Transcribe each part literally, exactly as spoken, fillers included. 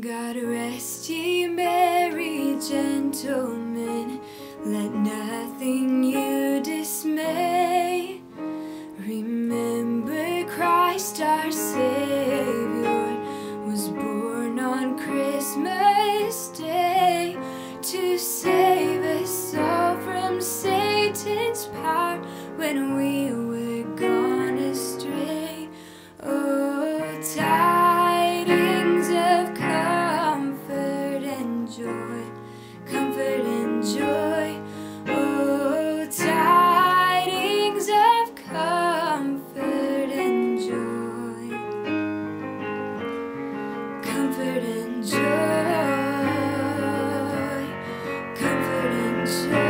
God rest ye merry gentlemen, let nothing you dismay. Remember Christ our Savior was born on Christmas Day to save us all from Satan's power when we were gone astray. Oh, tidings of comfort and joy, comfort and joy. Oh, tidings of comfort and joy, comfort and joy, comfort and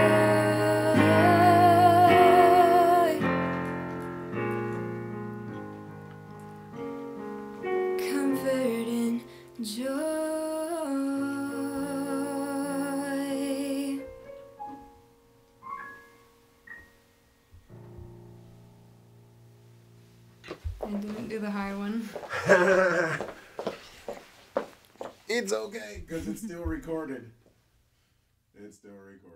joy, comfort and joy. I didn't do the high one. It's okay, because it's still recorded. It's still recorded.